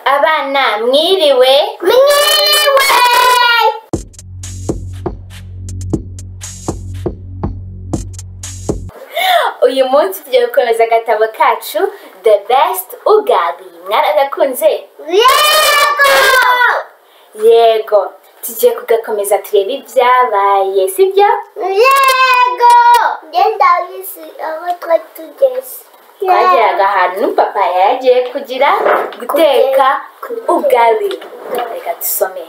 Abana mwiriwe. Uyu munsi tugiye gukomeza agatabo kacu The Best Ugali. Mwaragakunze? Yego. Tugiye kugakomeza turebe ibyabaye, sibyo? Yego. Genda bisi aho twatugeze. Twageraga ahantu papa yagiye kugira guteka ugali. Reka dusome.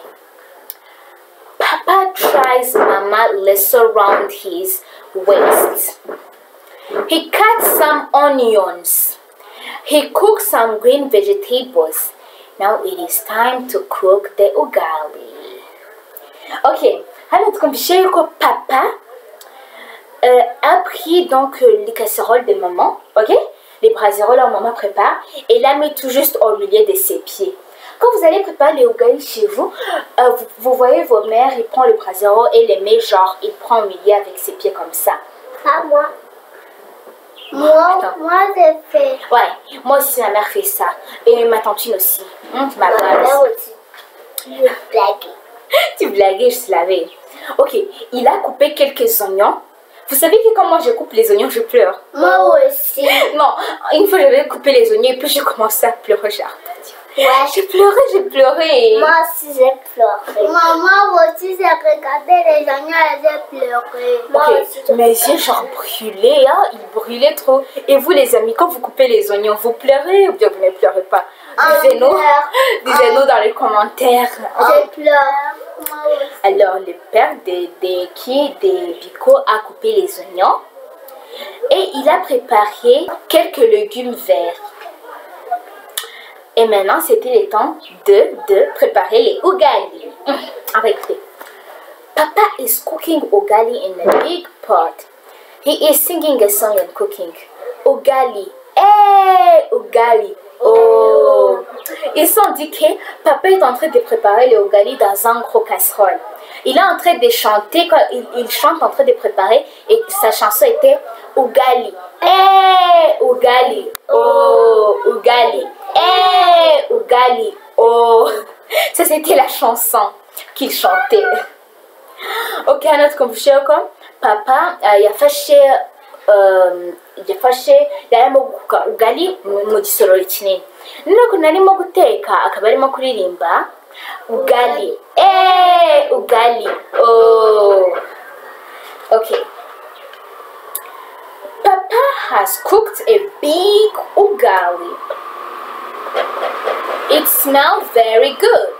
Papa tries Mama lasso round his waist. He cuts some onions. He cooks some green vegetables. Now it is time to cook the ugali. Ok, alors comme je que papa a pris donc les casseroles de maman, ok? Les brasseroles que maman prépare et la met tout juste au milieu de ses pieds. Quand vous allez préparer les ugali chez vous, vous voyez vos mères, ils prennent le brasero et les met genre, il prend au milieu avec ses pieds comme ça. Pas moi. Moi j'ai fait. Ouais, moi aussi ma mère fait ça. Et ma tantine aussi. Ma mère aussi. Je blaguais. Tu blaguais, je savais. Ok, il a coupé quelques oignons. Vous savez que quand moi je coupe les oignons, je pleure. Moi aussi. Non, une fois j'avais coupé les oignons et puis je commençais à pleurer, genre. Ouais. J'ai pleuré. Moi aussi j'ai pleuré. Moi aussi j'ai regardé les oignons et j'ai pleuré. Moi aussi, mes yeux genre brûlaient, hein, ils brûlaient trop. Et vous les amis, quand vous coupez les oignons, vous pleurez ou bien vous ne pleurez pas? Disez-nous dans les commentaires. Je pleure. Alors le père de Biko a coupé les oignons et il a préparé quelques légumes verts. Et maintenant, c'était le temps de préparer les ugali. Écoutez. Papa is cooking ugali in a big pot. He is singing a song and cooking. Ugali. Hey, ugali. Oh. Ils sont dit que papa est en train de préparer le ugali dans un gros casserole. Il est en train de chanter, quand il chante en train de préparer, et sa chanson était ugali. Hey, ugali. Oh, ugali. Hey, ugali. Oh. Ça, c'était la chanson qu'il chantait. Ok, à notre confusion, papa, il a fâché, yarimo gukuka ugali mu gisorori kinini. Nuko narimo guteka akaba arimo kuririmba ugali. Ugali. Oh. Okay. Papa has cooked a big ugali. It smells very good.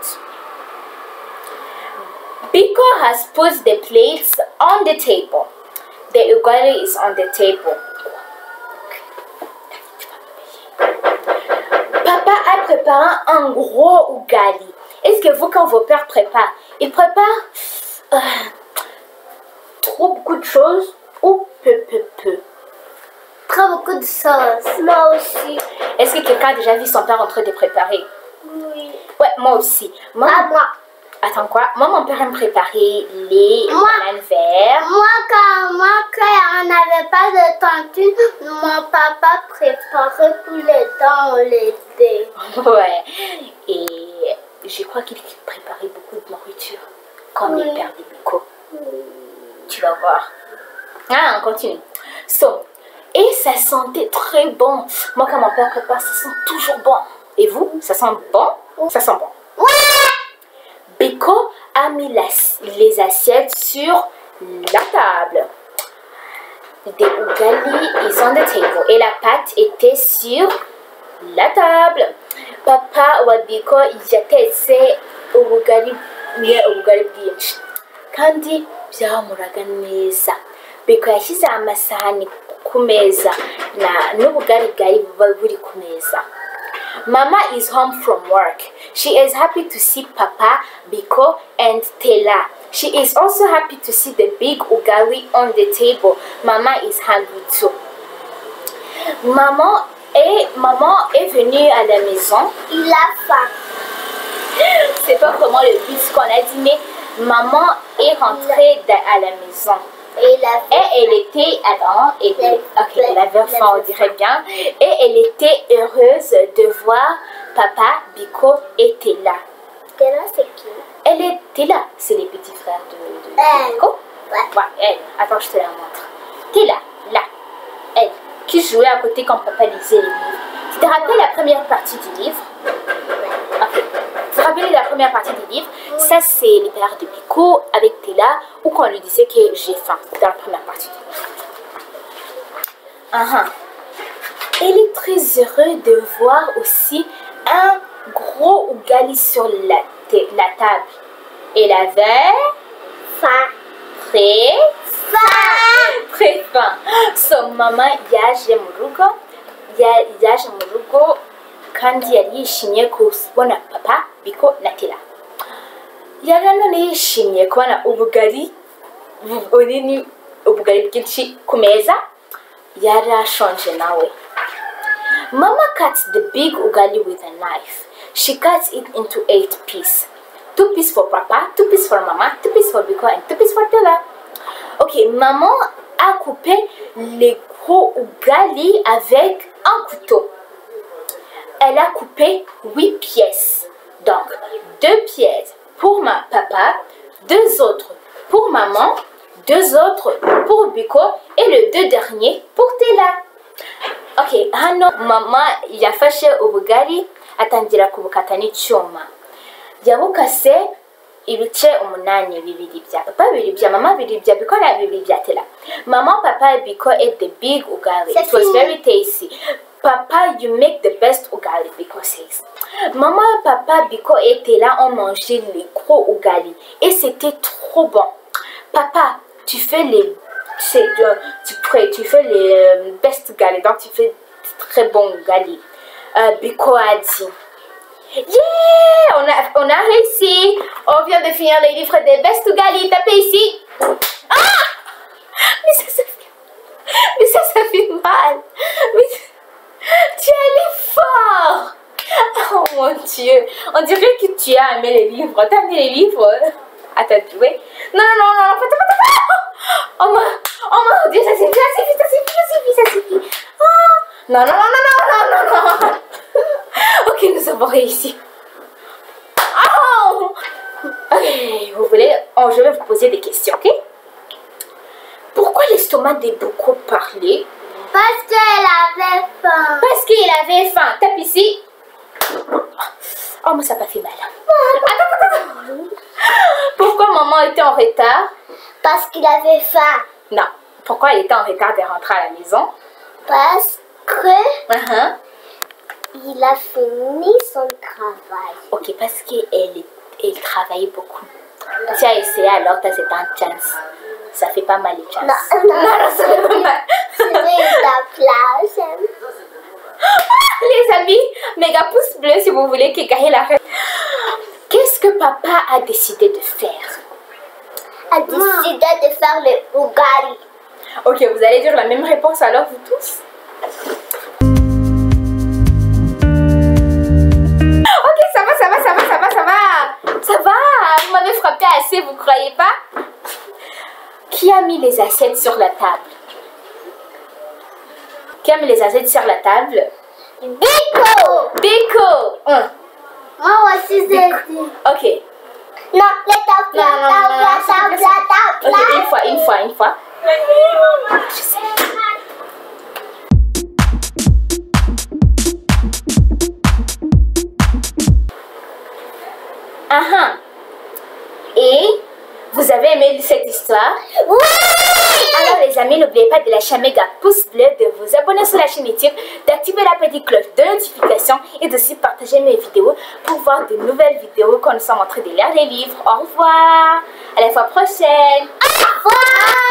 Biko has put the plates on the table. The ugali is on the table. Papa a préparé un gros ugali. Est-ce que vous, quand vos pères préparent, ils préparent trop beaucoup de choses ou peu? Très beaucoup de sauce. Moi aussi. Est-ce que quelqu'un a déjà vu son père en train de préparer? Oui. Ouais, moi aussi. Moi. Attends quoi? Moi, mon père me préparait les bananes vertes. Moi, quand on n'avait pas de tantine, mon papa préparait tous les temps l'été. Ouais. Et je crois qu'il préparait beaucoup de nourriture. Comme le père de Biko. Tu vas voir. Ah, on continue. Et ça sentait très bon. Moi, quand mon père prépare, ça sent toujours bon. Et vous, ça sent bon? Ça sent bon. Ouais! Biko a mis les assiettes sur la table. The ugali is on the table. Et la pâte était sur la table. Papa wa Biko yatetse ubugali bwinshi. Kandi byamuraga neza. Biko yashyize amasahani ku meza n'ubugali bwari buri ku meza. Mama is home from work. She is happy to see Papa, Biko, and Tela. She is also happy to see the big ugali on the table. Mama is hungry too. Maman est venue à la maison. Il a faim. C'est pas vraiment le but qu'on a dit, mais maman est rentrée à la maison. Et elle était, elle avait faim, on dirait bien. Et elle était heureuse de voir Papa, Biko et Tela. Tela, c'est qui? Elle est Tela, c'est les petits frères de Biko. Ouais, elle. Attends, je te la montre. Tela, là. Elle, qui jouait à côté quand papa lisait les livres. Tu te rappelles la première partie du livre? Ok. Tu te rappelles la première partie du livre? Ça, c'est les pères de Biko avec Tela, où quand on lui disait que j'ai faim, dans la première partie du livre. Elle est très heureuse de voir aussi un gros ougali sur la table. Elle avait faim. Très faim. So mama yaje mu rugo kandi yari yishimiye kubona papa Biko na Tela. Yari none yishimiye kubona ubugari bwinshi ku meza. Yari ashonje nawe. Mama cuts the big ugali with a knife. She cuts it into 8 pieces. 2 pieces for papa, 2 pieces for mama, 2 pieces for Biko and 2 pieces for Tela. Ok, maman a coupé les gros ugali avec un couteau. Elle a coupé 8 pièces. Donc, 2 pièces pour papa, 2 autres pour maman, 2 autres pour Biko et le 2 derniers pour Tela. Ok, hano mama yafashe ubugari atangira kubukata n'icyuma. Yabukase ibice 8, bibiri bya papa, bibiri bya mama, bibiri bya Biko na bibiri bya Tela. Maman, papa and Biko ate the big ugali. It was very tasty. Papa, you make the best ugali, Biko says. Maman, papa, Biko et Tela ont mangé les gros ugali et c'était trop bon. Papa, tu fais les best ugali, donc tu fais très bon ugali. Biko a dit, yeah, on a réussi. On vient de finir les livres des best ugali. Tapez ici. Ah, mais ça fait mal. Mais tu es allé fort. Oh mon Dieu, on dirait que tu as aimé les livres. T'as aimé les livres? Attends, oui. Non. Oh mon Dieu, ça suffit. Oh. Non. Ok, nous avons réussi. Oh. Ok, vous voulez... Oh, je vais vous poser des questions, ok? Pourquoi l'estomac de Biko parlait? Parce qu'elle avait faim. Parce qu'il avait faim. Tape ici. Oh, mais ça n'a pas fait mal. Attends. Pourquoi maman était en retard? Parce qu'il avait faim. Non. Pourquoi elle était en retard de rentrer à la maison? Parce que il a fini son travail. Ok, parce qu'elle travaillait beaucoup. Tu as essayé alors, tu as cette chance. Ça fait pas mal les chances. Non, ça fait pas mal. C'est la plage. Les amis, méga pouce bleu si vous voulez que Gaël la reste. Qu'est-ce que papa a décidé de faire? A décidé de faire le ugali. Ok, vous allez dire la même réponse alors vous tous? Ok, ça va. Ça va, vous m'avez frappé assez, vous croyez pas? Qui a mis les assiettes sur la table? Qui a mis les assiettes sur la table? Biko! Moi aussi j'ai dit. Ok. Non, les tables. Ok, une fois. Je sais. Et vous avez aimé cette histoire? Oui! Alors les amis, n'oubliez pas de lâcher un méga pouce bleu, de vous abonner sur la chaîne YouTube, d'activer la petite cloche de notification et d'aussi partager mes vidéos pour voir de nouvelles vidéos quand nous sommes en train de lire les livres. Au revoir! À la fois prochaine! Au revoir!